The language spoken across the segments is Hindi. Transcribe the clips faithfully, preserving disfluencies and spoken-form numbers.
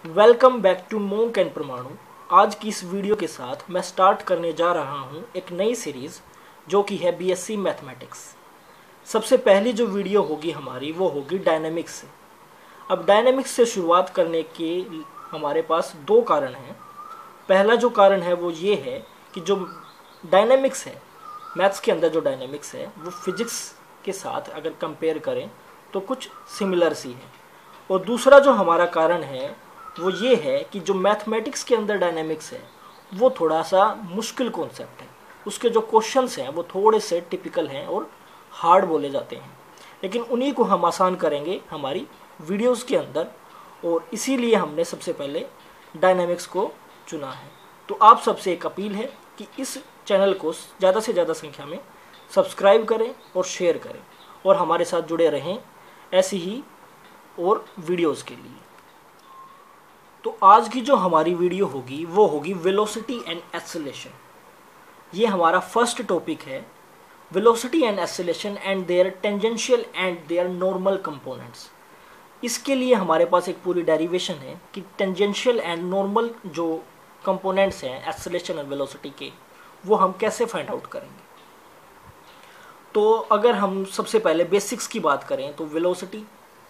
Welcome back to monk and Parmanu. आज की इस वीडियो के साथ मैं स्टार्ट करने जा रहा हूं एक नई सीरीज़ जो कि है बीएससी मैथमेटिक्स। सबसे पहली जो वीडियो होगी हमारी वो होगी डायनेमिक्स से। अब डायनेमिक्स से शुरुआत करने के हमारे पास दो कारण हैं। पहला जो कारण है वो ये है कि जो डायनेमिक्स है, मैथ्स के अंदर जो डायनेमिक्स है वो फिजिक्स के साथ अगर कंपेयर करें तो कुछ सिमिलर सी है। और दूसरा जो हमारा कारण है वो ये है कि जो मैथमेटिक्स के अंदर डायनेमिक्स है वो थोड़ा सा मुश्किल कॉन्सेप्ट है। उसके जो क्वेश्चंस हैं वो थोड़े से टिपिकल हैं और हार्ड बोले जाते हैं, लेकिन उन्हीं को हम आसान करेंगे हमारी वीडियोस के अंदर, और इसीलिए हमने सबसे पहले डायनेमिक्स को चुना है। तो आप सबसे एक अपील है कि इस चैनल को ज़्यादा से ज़्यादा संख्या में सब्सक्राइब करें और शेयर करें और हमारे साथ जुड़े रहें ऐसी ही और वीडियोस के लिए। तो आज की जो हमारी वीडियो होगी वो होगी वेलोसिटी एंड एक्सेलरेशन। ये हमारा फर्स्ट टॉपिक है, velocity and acceleration and their tangential and their normal components. इसके लिए हमारे पास एक पूरी डेरिवेशन है कि टेंजेंशियल एंड नॉर्मल जो कंपोनेंट्स हैं एक्सेलरेशन और वेलोसिटी के, वो हम कैसे फाइंड आउट करेंगे। तो अगर हम सबसे पहले बेसिक्स की बात करें तो velocity,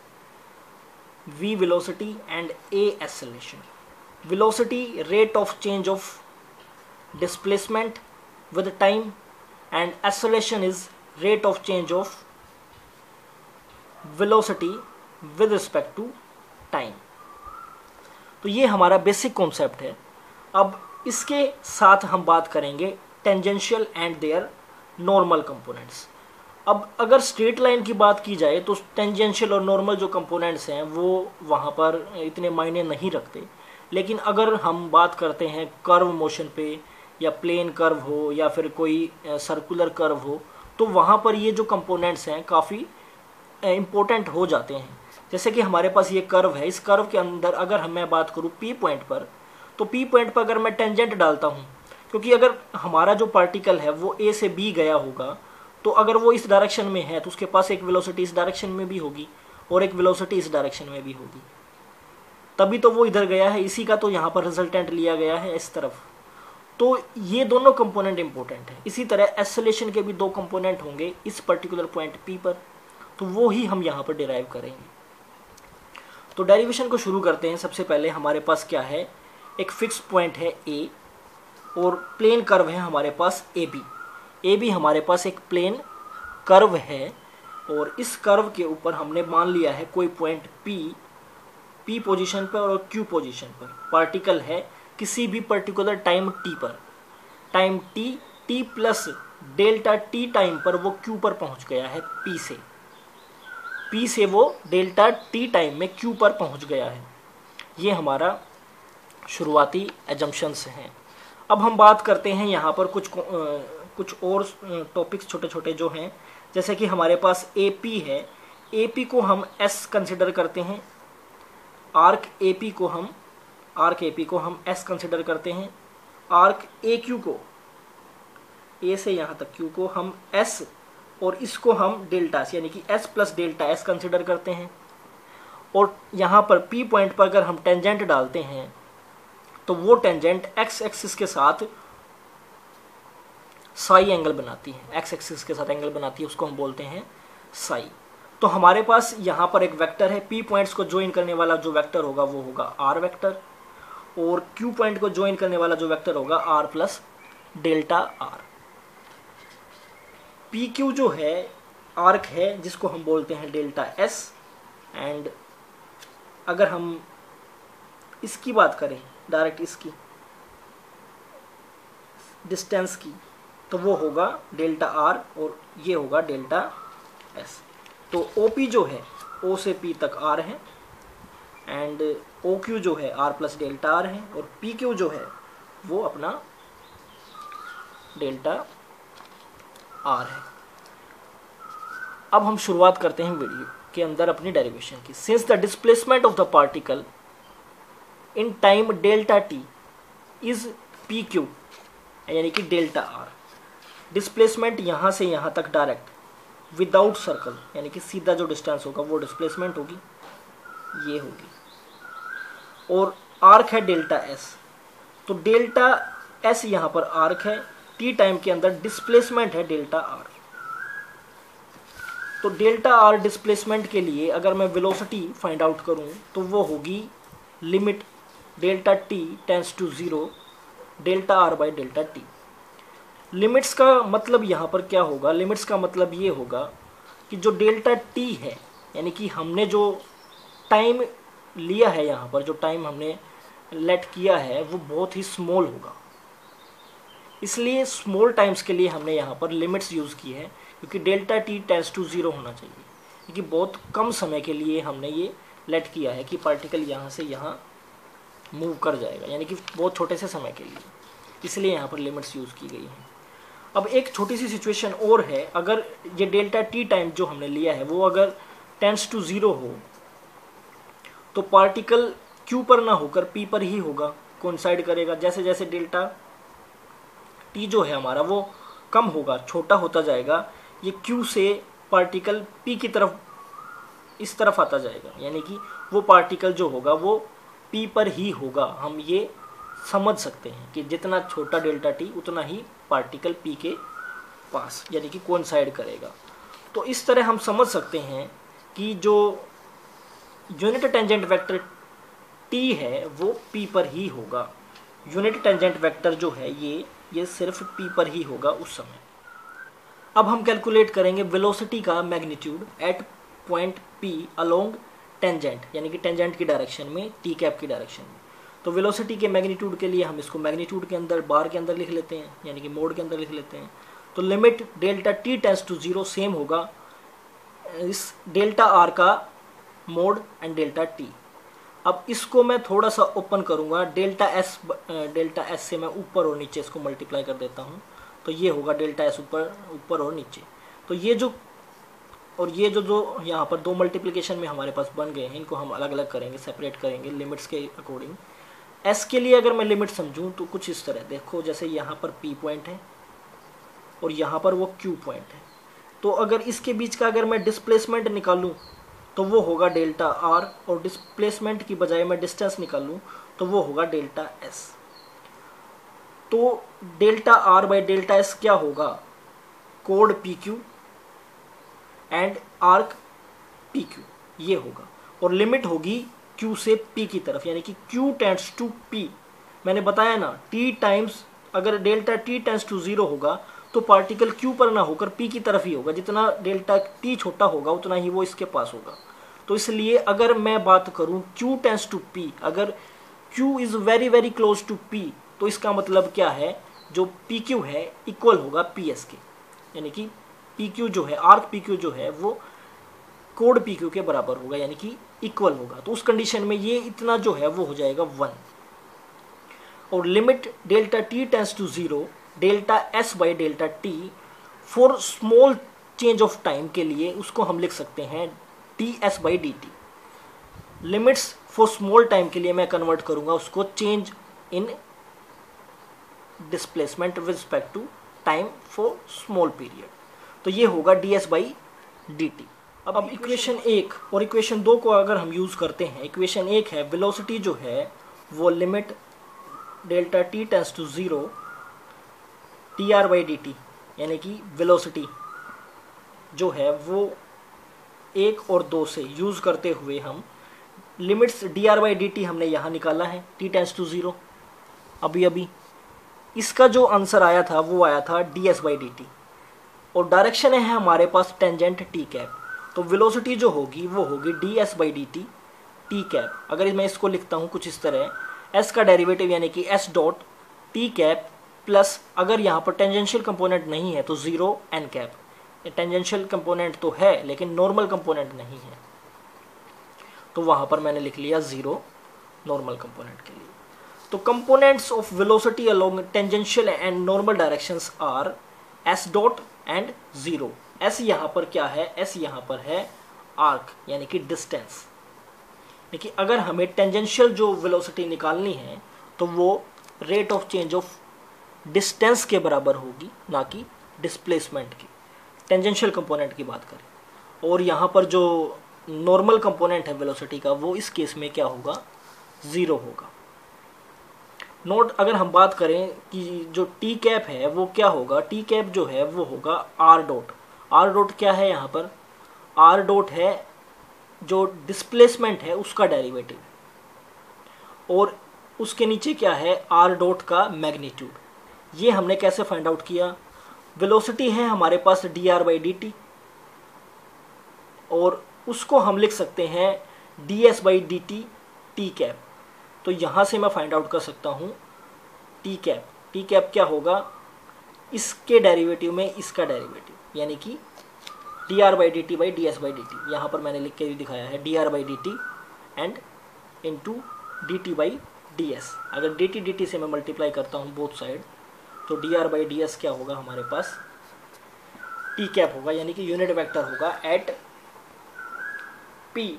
v velocity and a acceleration. Velocity rate of change of displacement with time and acceleration is rate of change of velocity with respect to time. तो ये हमारा बेसिक कॉन्सेप्ट है। अब इसके साथ हम बात करेंगे tangential and their normal components. अब अगर स्ट्रेट लाइन की बात की जाए तो टेंजेंशियल और नॉर्मल जो कंपोनेंट्स हैं वो वहाँ पर इतने मायने नहीं रखते, लेकिन अगर हम बात करते हैं कर्व मोशन पे या प्लेन कर्व हो या फिर कोई सर्कुलर कर्व हो तो वहाँ पर ये जो कंपोनेंट्स हैं काफ़ी इम्पोर्टेंट हो जाते हैं। जैसे कि हमारे पास ये कर्व है, इस कर्व के अंदर अगर हम मैं बात करूँ पी पॉइंट पर, तो पी पॉइंट पर अगर मैं टेंजेंट डालता हूँ, क्योंकि अगर हमारा जो पार्टिकल है वो ए से बी गया होगा तो अगर वो इस डायरेक्शन में है तो उसके पास एक वेलोसिटी इस डायरेक्शन में भी होगी और एक वेलोसिटी इस डायरेक्शन में भी होगी, तभी तो वो इधर गया है। इसी का तो यहाँ पर रिजल्टेंट लिया गया है इस तरफ। तो ये दोनों कंपोनेंट इंपॉर्टेंट है। इसी तरह एक्सेलरेशन के भी दो कंपोनेंट होंगे इस पर्टिकुलर पॉइंट पी पर, तो वो ही हम यहाँ पर डिराइव करेंगे। तो डेरिवेशन को शुरू करते हैं। सबसे पहले हमारे पास क्या है, एक फिक्स पॉइंट है ए और प्लेन कर्व है हमारे पास ए बी। ए भी हमारे पास एक प्लेन कर्व है और इस कर्व के ऊपर हमने मान लिया है कोई पॉइंट पी, पी पोजीशन पर और क्यू पोजीशन पर पार्टिकल है किसी भी पर्टिकुलर टाइम टी पर। Time T, T plus delta T time पर वो क्यू पर पहुंच गया है पी से, पी से वो डेल्टा टी टाइम में क्यू पर पहुंच गया है। ये हमारा शुरुआती एजम्पशंस हैं। अब हम बात करते हैं यहाँ पर कुछ कुछ और टॉपिक्स छोटे छोटे जो हैं, जैसे कि हमारे पास ए पी है। ए पी को हम एस कंसिडर करते हैं, आर्क ए पी को हम आर्क ए पी को हम एस कंसिडर करते हैं, आर्क ए क्यू को, ए से यहाँ तक क्यू को हम एस और इसको हम डेल्टा यानी कि S plus delta S consider करते हैं। और यहाँ पर पी पॉइंट पर अगर हम टेंजेंट डालते हैं तो वो टेंजेंट एक्स एक्सिस के साथ साई एंगल बनाती है, एक्स एक्सिस के साथ एंगल बनाती है, उसको हम बोलते हैं साई। तो हमारे पास यहाँ पर एक वेक्टर है, पी पॉइंट्स को ज्वाइन करने वाला जो वेक्टर होगा वो होगा आर वेक्टर, और क्यू पॉइंट को ज्वाइन करने वाला जो वेक्टर होगा R plus delta R. P Q जो है आर्क है जिसको हम बोलते हैं डेल्टा एस, एंड अगर हम इसकी बात करें डायरेक्ट इसकी डिस्टेंस की तो वो होगा डेल्टा आर और ये होगा डेल्टा एस। तो ओ पी जो है ओ से पी तक आर है एंड ओ क्यू जो है आर प्लस डेल्टा आर है और पी क्यू जो है वो अपना डेल्टा आर है। अब हम शुरुआत करते हैं वीडियो के अंदर अपनी डेरिवेशन की। Since the displacement of the particle in time delta T is P Q यानी कि डेल्टा आर, डिस्प्लेसमेंट यहाँ से यहाँ तक डायरेक्ट विदाउट सर्कल यानी कि सीधा जो डिस्टेंस होगा वो डिस्प्लेसमेंट होगी, ये होगी। और आर्क है डेल्टा एस, तो डेल्टा एस यहाँ पर आर्क है, टी टाइम के अंदर डिस्प्लेसमेंट है डेल्टा आर। तो डेल्टा आर डिस्प्लेसमेंट के लिए अगर मैं वेलोसिटी फाइंड आउट करूं तो वो होगी limit delta T tends to zero delta R by delta T. Limits का मतलब यहाँ पर क्या होगा, लिमिट्स का मतलब ये होगा कि जो डेल्टा टी है, यानी कि हमने जो टाइम लिया है यहाँ पर, जो टाइम हमने लेट किया है वो बहुत ही स्मॉल होगा, इसलिए स्मॉल टाइम्स के लिए हमने यहाँ पर लिमिट्स यूज़ की है, क्योंकि delta T tends to zero होना चाहिए, क्योंकि बहुत कम समय के लिए हमने ये लेट किया है कि पार्टिकल यहाँ से यहाँ मूव कर जाएगा, यानी कि बहुत छोटे से समय के लिए, इसलिए यहाँ पर लिमिट्स यूज़ की गई हैं। अब एक छोटी सी सिचुएशन और है, अगर ये डेल्टा टी टाइम जो हमने लिया है वो अगर टेंस टू ज़ीरो हो तो पार्टिकल क्यू पर ना होकर पी पर ही होगा, कोइंसाइड करेगा। जैसे जैसे डेल्टा टी जो है हमारा वो कम होगा, छोटा होता जाएगा, ये क्यू से पार्टिकल पी की तरफ इस तरफ आता जाएगा, यानी कि वो पार्टिकल जो होगा वो पी पर ही होगा। हम ये समझ सकते हैं कि जितना छोटा डेल्टा टी उतना ही पार्टिकल पी के पास, यानी कि कोइंसाइड करेगा। तो इस तरह हम समझ सकते हैं कि जो यूनिट टेंजेंट वेक्टर टी है वो पी पर ही होगा। यूनिट टेंजेंट वेक्टर जो है ये ये सिर्फ पी पर ही होगा उस समय। अब हम कैलकुलेट करेंगे वेलोसिटी का magnitude at point P along tangent, यानी कि टेंजेंट की डायरेक्शन में, टी कैप की डायरेक्शन में। तो वेलोसिटी के मैग्नीट्यूड के लिए हम इसको मैग्नीट्यूड के अंदर बार के अंदर लिख लेते हैं, यानी कि मोड के अंदर लिख लेते हैं। तो limit delta T tends to zero same होगा इस डेल्टा आर का मोड एंड डेल्टा टी। अब इसको मैं थोड़ा सा ओपन करूंगा, डेल्टा एस डेल्टा एस से मैं ऊपर और नीचे इसको मल्टीप्लाई कर देता हूं, तो ये होगा डेल्टा एस ऊपर ऊपर और नीचे। तो ये जो और ये जो जो यहाँ पर दो मल्टीप्लिकेशन में हमारे पास बन गए हैं, इनको हम अलग अलग करेंगे, सेपरेट करेंगे लिमिट्स के अकॉर्डिंग। एस के लिए अगर मैं लिमिट समझूं तो कुछ इस तरह देखो, जैसे यहाँ पर पी पॉइंट है और यहाँ पर वो क्यू पॉइंट है, तो अगर इसके बीच का अगर मैं डिस्प्लेसमेंट निकालूं तो वो होगा डेल्टा आर, और डिस्प्लेसमेंट की बजाय मैं डिस्टेंस निकालूं तो वो होगा डेल्टा एस। तो delta R by delta S क्या होगा, कोड P Q and arc P Q ये होगा, और लिमिट होगी क्यू से पी की तरफ, यानी कि क्यू टेंड्स टू पी। मैंने बताया ना, टी टाइम्स अगर delta T tends to zero होगा तो पार्टिकल क्यू पर ना होकर पी की तरफ ही होगा, जितना डेल्टा टी छोटा होगा उतना ही वो इसके पास होगा। तो इसलिए अगर मैं बात करूं क्यू टेंड्स टू पी, अगर Q is very very close to P, तो इसका मतलब क्या है, जो पी क्यू है इक्वल होगा पी एस के, यानी कि पी क्यू जो है, आर्क पी क्यू जो है वो कोड पी क्यू के बराबर होगा, यानी कि इक्वल होगा। तो उस कंडीशन में ये इतना जो है वो हो जाएगा वन। और limit delta T tends to zero delta S by delta T for small change of time के लिए उसको हम लिख सकते हैं D S by D T. Limits for small time के लिए मैं कन्वर्ट करूंगा उसको change in displacement with respect to time for small period, तो ये होगा D S by D T. अब अब इक्वेशन एक और इक्वेशन दो को अगर हम यूज़ करते हैं, इक्वेशन एक है वेलोसिटी जो है वो limit delta T tends to zero T R by D T, यानी कि वेलोसिटी जो है वो एक और दो से यूज़ करते हुए हम limits D R by D T हमने यहाँ निकाला है टी टेंस टू ज़ीरो। अभी अभी इसका जो आंसर आया था वो आया था D S by D T, और डायरेक्शन है हमारे पास टेंजेंट टी कैप, तो वेलोसिटी जो होगी वो होगी D S by D T T cap. अगर मैं इसको लिखता हूँ कुछ इस तरह, एस का डेरिवेटिव यानी कि S dot T cap plus, अगर यहाँ पर टेंजेंशियल कंपोनेंट नहीं है तो zero N cap. Tangential component तो है लेकिन नॉर्मल कंपोनेंट नहीं है, तो वहाँ पर मैंने लिख लिया ज़ीरो नॉर्मल कंपोनेंट के लिए। तो components of velocity along tangential and normal directions are S dot and zero. S यहाँ पर क्या है, एस यहाँ पर है आर्क यानी कि डिस्टेंस। देखिए अगर हमें टेंजेंशियल जो वेलोसिटी निकालनी है तो वो rate of change of distance के बराबर होगी, ना कि डिस्प्लेसमेंट की, टेंजेंशियल कंपोनेंट की बात करें। और यहाँ पर जो नॉर्मल कंपोनेंट है वेलोसिटी का वो इस केस में क्या होगा, ज़ीरो होगा। नोट अगर हम बात करें कि जो टी कैप है वो क्या होगा, टी कैप जो है वो होगा आर डॉट। आर डॉट क्या है यहाँ पर, आर डॉट है जो डिस्प्लेसमेंट है उसका डेरिवेटिव, और उसके नीचे क्या है, आर डॉट का मैग्नीट्यूड। ये हमने कैसे फाइंड आउट किया, वेलोसिटी है हमारे पास D R by D T, और उसको हम लिख सकते हैं D S by D T T cap. तो यहाँ से मैं फाइंड आउट कर सकता हूँ टी कैप। टी कैप क्या होगा, इसके डेरिवेटिव में इसका डेरिवेटिव, यानी कि D R by D T by D S by D T. यहाँ पर मैंने लिख के भी दिखाया है D R by D T and into D T by D S. अगर डी टी डी टी से मैं मल्टीप्लाई करता हूँ बोथ साइड, तो D R by D S क्या होगा हमारे पास, टी कैप होगा, यानी कि यूनिट वेक्टर होगा at P.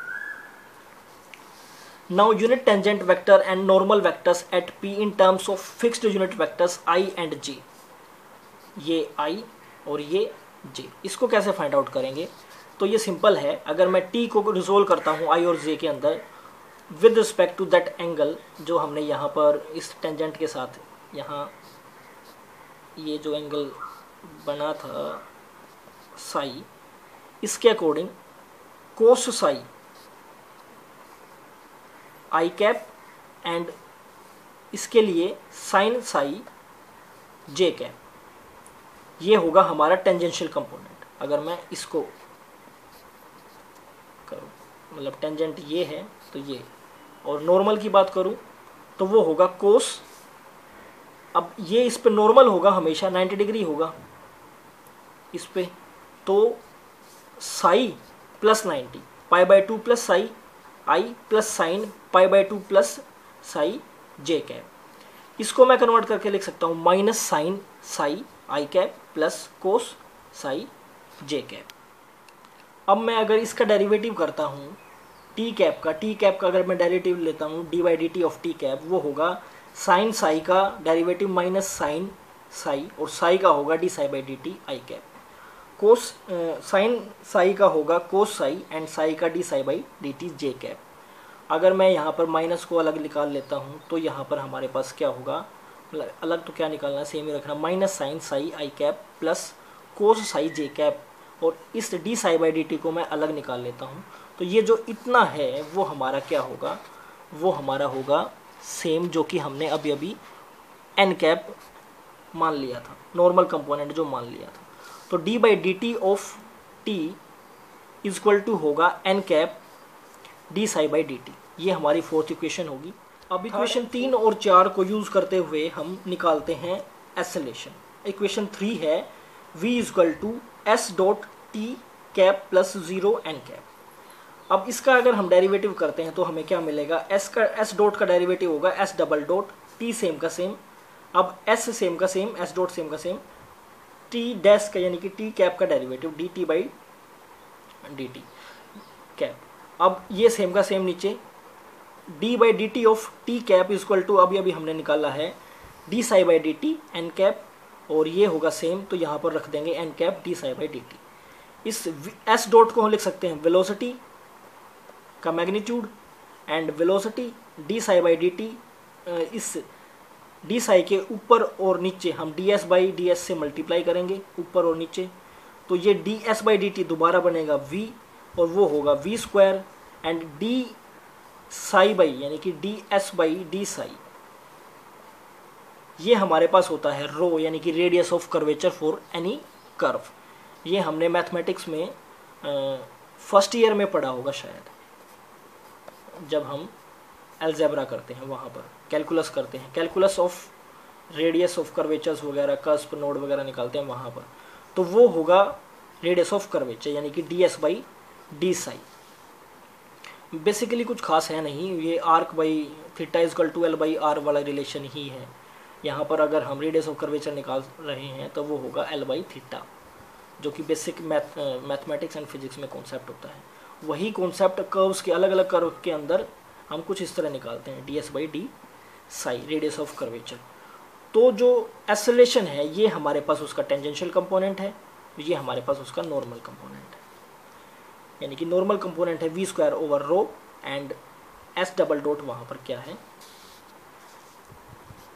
Now unit tangent vector and normal vectors at P in terms of fixed unit vectors I and J। ये I और ये J, इसको कैसे फाइंड आउट करेंगे, तो ये सिंपल है। अगर मैं T को रिजोल्व करता हूँ I और J के अंदर with respect to that angle जो हमने यहाँ पर इस टेंजेंट के साथ, यहाँ ये जो एंगल बना था साई, इसके according cos psi I cap and इसके लिए साइन साई जे कैप, ये होगा हमारा टेंजेंशियल कंपोनेंट। अगर मैं इसको करूँ, मतलब टेंजेंट ये है तो ये, और नॉर्मल की बात करूँ तो वो होगा कोस। अब ये इस पे नॉर्मल होगा हमेशा नाइन्टी डिग्री होगा इस पे, तो psi plus ninety, pi by two plus psi I plus sine pi by two plus psi J cap. इसको मैं कन्वर्ट करके लिख सकता हूँ minus sine psi I cap plus cos psi J cap. अब मैं अगर इसका डेरिवेटिव करता हूँ टी कैप का, टी कैप का अगर मैं डेरिवेटिव लेता हूँ D by D T of T cap, वो होगा साइन साई का डेरिवेटिव माइनस साइन साई, और साई का होगा D psi by D T I cap. Cos sine psi का होगा कोस साई एंड साई का D psi by D T J cap. अगर मैं यहाँ पर माइनस को अलग निकाल लेता हूँ तो यहाँ पर हमारे पास क्या होगा, अलग तो क्या निकालना है, सेम ही रखना, minus sine psi I cap plus cos psi J cap, और इस D psi by D T को मैं अलग निकाल लेता हूँ। तो ये जो इतना है वो हमारा क्या होगा, वो हमारा होगा सेम जो कि हमने अभी अभी एन कैप मान लिया था, नॉर्मल कंपोनेंट जो मान लिया था। तो D by D T of T is equal to होगा N cap D psi by D T. ये हमारी फोर्थ इक्वेशन होगी। अब इक्वेशन तीन और चार को यूज करते हुए हम निकालते हैं एक्सेलेरेशन। इक्वेशन थ्री है v is equal to S dot T cap plus zero N cap. अब इसका अगर हम डेरिवेटिव करते हैं तो हमें क्या मिलेगा, s का s डॉट का डेरिवेटिव होगा s double dot t same का सेम, अब s सेम का सेम, s डॉट सेम का सेम, t डैश का यानी कि t कैप का derivative d T by D t cap. अब ये सेम का सेम नीचे d by D T of t cap is equal to, अभी अभी हमने निकाला है d psi by D t n cap, और ये होगा सेम, तो यहाँ पर रख देंगे n cap D psi by D t. इस s डॉट को हम लिख सकते हैं वेलोसिटी का magnitude and velocity d psi by D t, इस डी साई के ऊपर और नीचे हम d S by D s से मल्टीप्लाई करेंगे ऊपर और नीचे, तो ये d S by D t दोबारा बनेगा v, और वो होगा v square and d psi by यानी कि d S by d psi, ये हमारे पास होता है रो यानी कि radius of curvature for any curve. ये हमने मैथमेटिक्स में फर्स्ट ईयर में पढ़ा होगा शायद, जब हम अलजेब्रा करते हैं वहाँ पर कैलकुलस करते हैं, calculus of radius of curvatures वगैरह, कस्प नोड वगैरह निकालते हैं वहाँ पर, तो वो होगा रेडियस ऑफ कर्वेचर यानी कि d S by d psi. Basically कुछ खास है नहीं, ये arc by theta is equal to l by r वाला रिलेशन ही है। यहाँ पर अगर हम रेडियस ऑफ कर्वेचर निकाल रहे हैं तो वो होगा एल बाई थीटा, जो कि basic math mathematics and physics में कॉन्सेप्ट होता है। वही कॉन्सेप्ट कर्व्स के अलग अलग कर्व के अंदर हम कुछ इस तरह निकालते हैं, D S by d psi radius of curvature. तो जो एक्सेलरेशन है ये हमारे पास उसका टेंजेंशियल कंपोनेंट है, ये हमारे पास उसका नॉर्मल कंपोनेंट है, यानी कि नॉर्मल कंपोनेंट है v square over rho and s double dot वहाँ पर क्या है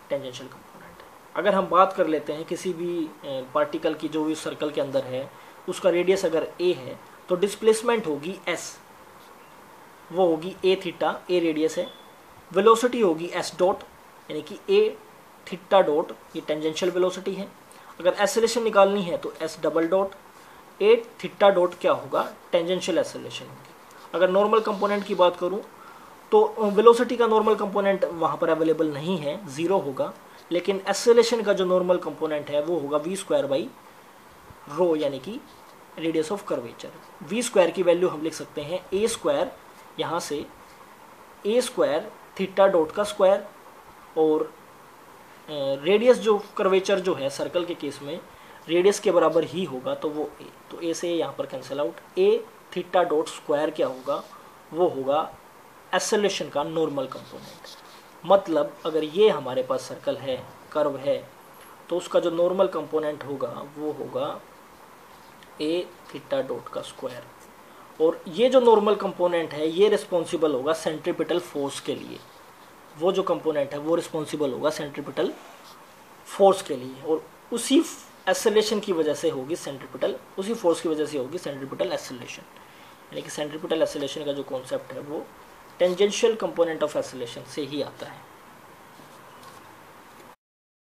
टेंजेंशियल कंपोनेंट है। अगर हम बात कर लेते हैं किसी भी पार्टिकल की जो भी सर्कल के अंदर है, उसका रेडियस अगर ए है तो डिस्प्लेसमेंट होगी एस, वो होगी ए थीटा, ए रेडियस है। वेलोसिटी होगी एस डॉट, यानी कि ए थीटा डॉट, ये टेंजेंशियल वेलोसिटी है। अगर एक्सेलरेशन निकालनी है तो s double dot, a theta dot क्या होगा, टेंजेंशियल एक्सेलरेशन होगी। अगर नॉर्मल कंपोनेंट की बात करूं तो वेलोसिटी का नॉर्मल कंपोनेंट वहाँ पर अवेलेबल नहीं है, ज़ीरो होगा, लेकिन एक्सेलरेशन का जो नॉर्मल कंपोनेंट है वो होगा वी स्क्वायर बाई रो, यानी कि radius of curvature. V square की वैल्यू हम लिख सकते हैं ए स्क्वायर, यहाँ से ए स्क्वायर थीटा डॉट का स्क्वायर, और रेडियस जो कर्वेचर जो है सर्कल के केस में रेडियस के बराबर ही होगा, तो वो ए, तो ए से यहाँ पर cancel out. A theta dot square क्या होगा, वो होगा एक्सेलरेशन का नॉर्मल कंपोनेंट। मतलब अगर ये हमारे पास सर्कल है, कर्व है, तो उसका जो नॉर्मल कंपोनेंट होगा वो होगा ए थीटा डॉट का स्क्वायर, और ये जो नॉर्मल कंपोनेंट है ये रिस्पॉन्सिबल होगा सेंट्रीपिटल फोर्स के लिए। वो जो कंपोनेंट है वो रिस्पॉन्सिबल होगा सेंट्रीपिटल फोर्स के लिए, और उसी एक्सेलरेशन की वजह से होगी सेंट्रीपिटल, उसी फोर्स की वजह से होगी सेंट्रीपिटल एक्सेलरेशन। यानी कि सेंट्रीपिटल एक्सेलरेशन का जो कॉन्सेप्ट है वो टेंजेंशियल कंपोनेंट ऑफ एक्सेलरेशन से ही आता है।